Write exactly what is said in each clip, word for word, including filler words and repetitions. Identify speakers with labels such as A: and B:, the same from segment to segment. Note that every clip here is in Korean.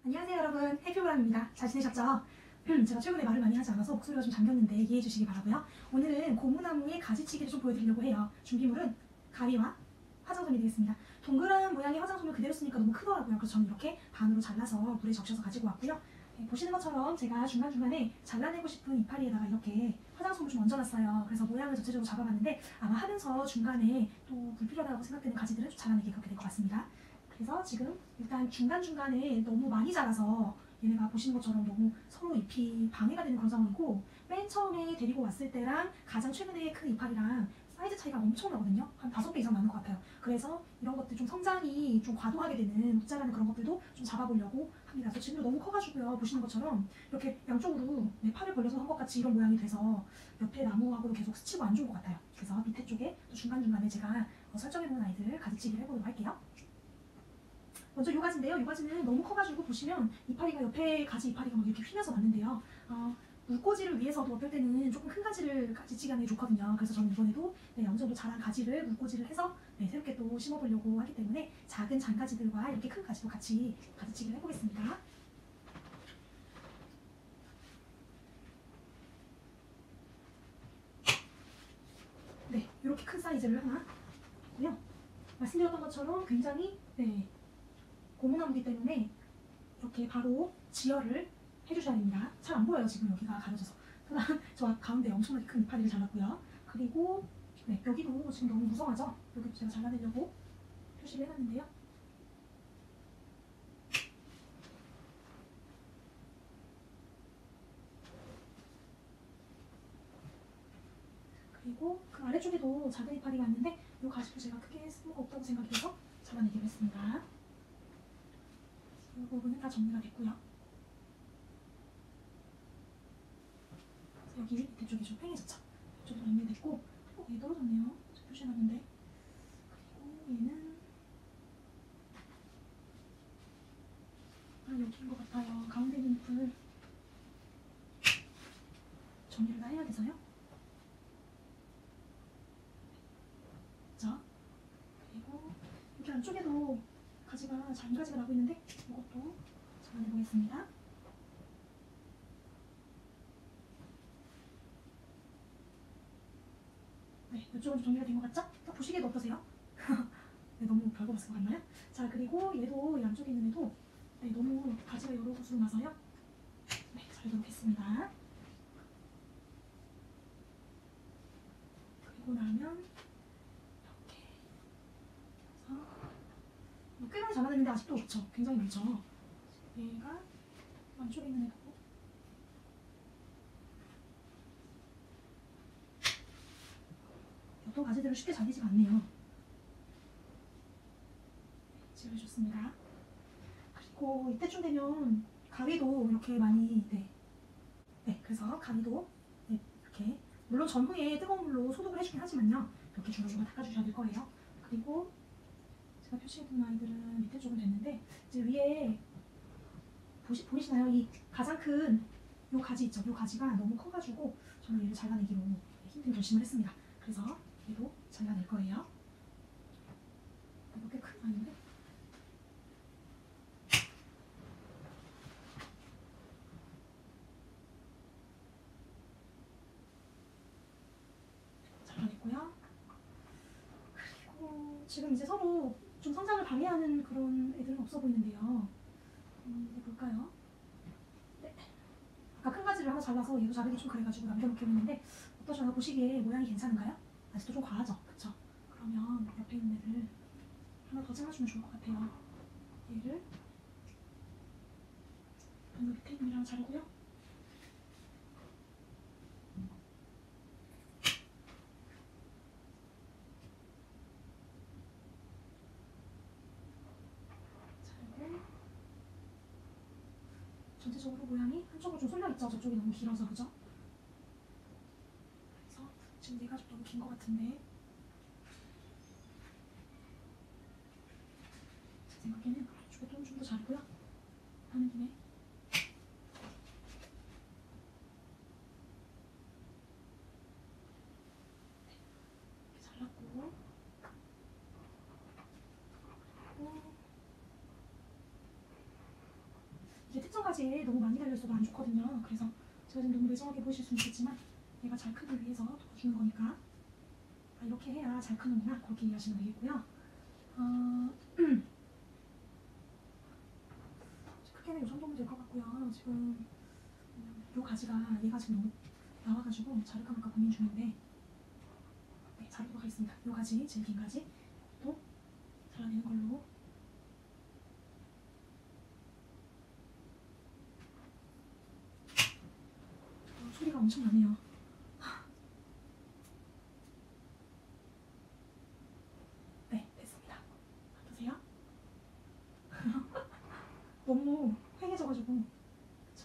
A: 안녕하세요 여러분, 해피브람입니다. 잘 지내셨죠? 제가 최근에 말을 많이 하지 않아서 목소리가 좀 잠겼는데 이해해 주시기 바라고요. 오늘은 고무나무의 가지치기를 좀 보여드리려고 해요. 준비물은 가위와 화장솜이 되겠습니다. 동그란 모양의 화장솜을 그대로 쓰니까 너무 크더라고요. 그래서 저는 이렇게 반으로 잘라서 물에 적셔서 가지고 왔고요. 네, 보시는 것처럼 제가 중간중간에 잘라내고 싶은 이파리에다가 이렇게 화장솜을 좀 얹어놨어요. 그래서 모양을 전체적으로 잡아봤는데 아마 하면서 중간에 또 불필요하다고 생각되는 가지들은 좀 잘라내기 그렇게 될 것 같습니다. 그래서 지금 일단 중간중간에 너무 많이 자라서 얘네가 보시는 것처럼 너무 서로 잎이 방해가 되는 그런 상황이고, 맨 처음에 데리고 왔을 때랑 가장 최근에 큰 이파리랑 사이즈 차이가 엄청나거든요. 한 다섯 배 이상 나는 것 같아요. 그래서 이런 것들 좀 성장이 좀 과도하게 되는 못 자라는 그런 것들도 좀 잡아보려고 합니다. 그래서 지금도 너무 커가지고요. 보시는 것처럼 이렇게 양쪽으로 네, 팔을 벌려서 한 것 같이 이런 모양이 돼서 옆에 나무하고도 계속 스치고 안 좋은 것 같아요. 그래서 밑에 쪽에 또 중간중간에 제가 설정해놓은 아이들 가지치기를 해보도록 할게요. 먼저 이 가지인데요. 이 가지는 너무 커가지고 보시면 이파리가 옆에 가지 이파리가 막 이렇게 휘면서 났는데요. 어, 물꽂이를 위해서도 어떨 때는 조금 큰 가지를 가지치기 하는 게 좋거든요. 그래서 저는 이번에도 네, 어느 정도 자란 가지를 물꽂이를 해서 네, 새롭게 또 심어보려고 하기 때문에 작은 잔가지들과 이렇게 큰 가지도 같이 가지치기를 해보겠습니다. 네, 이렇게 큰 사이즈를 하나 있고요. 말씀드렸던 것처럼 굉장히 네, 고무나무이기 때문에 이렇게 바로 지혈을 해주셔야 됩니다. 잘 안 보여요. 지금 여기가 가려져서. 저 가운데 엄청나게 큰 이파리를 잘랐고요. 그리고 네, 여기도 지금 너무 무성하죠? 여기도 제가 잘라내려고 표시를 해놨는데요. 그리고 그 아래쪽에도 작은 이파리가 있는데 이 가지도 제가 크게 쓸모가 없다고 생각해서 잘라내기로 했습니다. 이 부분은 다 정리가 됐고요. 여기 밑에 쪽이 좀 팽해졌죠? 이쪽도 정리됐고, 어, 얘 떨어졌네요. 제가 표시해놨는데. 그리고 얘는 아, 여기인 것 같아요. 가운데 있는 잎을 정리를 다 해야 돼서요. 자, 그리고 여기 안쪽에도 가지가 작은 가지가 나고 있는데 이것도 잘라내보겠습니다. 네, 이쪽은 좀 정리가 된 것 같죠? 딱 보시기에도 어떠세요? 네, 너무 별거 없을 것 같나요? 자, 그리고 얘도 양쪽에 있는 애도 네, 너무 가지가 여러 곳으로 나서요. 네, 잘 놓겠습니다. 그리고 나면 이렇게 해서 꽤 많이 잘라냈는데 아직도 없죠? 굉장히 많죠? 얘가 안쪽에 있는 애도 어떤 가지들은 쉽게 잘리지가 않네요. 지워줬습니다. 그리고 이때쯤 되면 가위도 이렇게 많이 네, 네 그래서 가위도 네, 이렇게 물론 전후에 뜨거운 물로 소독을 해주긴 하지만요. 이렇게 주물주물 닦아주셔야 될 거예요. 그리고 제가 표시해둔 아이들은 밑에 쪽은 됐는데 이제 위에 보시, 보이시나요? 이 가장 큰 요 가지 있죠? 요 가지가 너무 커가지고 저는 얘를 잘라내기로 힘든 결심을 했습니다. 그래서 얘도 잘라낼 거예요. 이거 꽤 큰 아이인데 잘라냈고요. 그리고 지금 이제 서로 좀 성장을 방해하는 그런 애들은 없어 보이는데요. 음, 볼까요? 네. 아까 큰 가지를 하나 잘라서 얘도 자르기 좀 그래가지고 남겨놓기로 했는데 어떠셔요? 보시기에 모양이 괜찮은가요? 아직도 좀 과하죠? 그쵸? 그러면 옆에 있는 애를 하나 더 잘라주면 좋을 것 같아요. 얘를 방금 밑에 있는 애랑 자르고요. 자르고 전체적으로 모양이 한쪽으로 좀 쏠려있죠? 저쪽이 너무 길어서 그죠? 그래서 지금 얘가 좀 너무 긴 것 같은데 제 생각에는 아래쪽에도 좀 더 자르고요. 하는 김에 끝까지 너무 많이 달려있어도 안 좋거든요. 그래서 제가 지금 너무 매정하게 보이실 수는 있겠지만 얘가 잘 크기 위해서 도와주는 거니까 아, 이렇게 해야 잘 크는구나 그렇게 이해하시면 되겠고요. 어, 크게는 이 정도면 될 것 같고요. 지금 이 가지가 얘가 지금 너무 나와가지고 자를까 말까 고민 중인데 네, 자르도록 하겠습니다. 이 가지, 제일 긴 가지 또 잘라내는 걸로. 어, 소리가 엄청 나네요. 네, 됐습니다. 어떠세요? 너무 휑해져가지고 그쵸?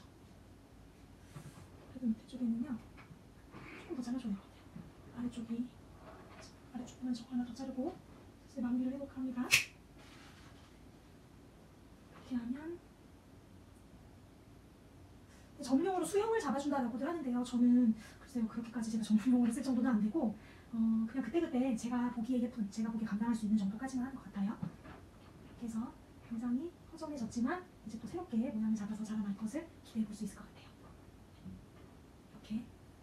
A: 그래도 밑에 쪽에는요 조금 더 잘라줘야 될 것 같아요. 아래쪽이 아래쪽 보면 저거 하나 더 자르고 이제 마무리를 해볼까 합니다. 이렇게 하면 전용으로 수영을 잡아준다라고들 하는데요. 저는 글쎄요 그렇게까지 제가 전문용어를 쓸 정도는 안 되고 어, 그냥 그때그때 제가 보기에 예쁜, 제가 보기에 감당할 수 있는 정도까지만 하는 것 같아요. 이렇게 해서 굉장히 허전해졌지만 이제 또 새롭게 모양을 잡아서 자라날 것을 기대해 볼 수 있을 것 같아요. 이렇게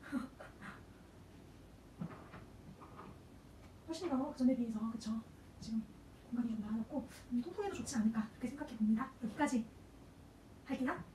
A: 훨씬 더 그전에 비해서 그쵸? 지금 공간이 좀 나아졌고 음, 통풍에도 좋지 않을까 그렇게 생각해 봅니다. 여기까지 할게요.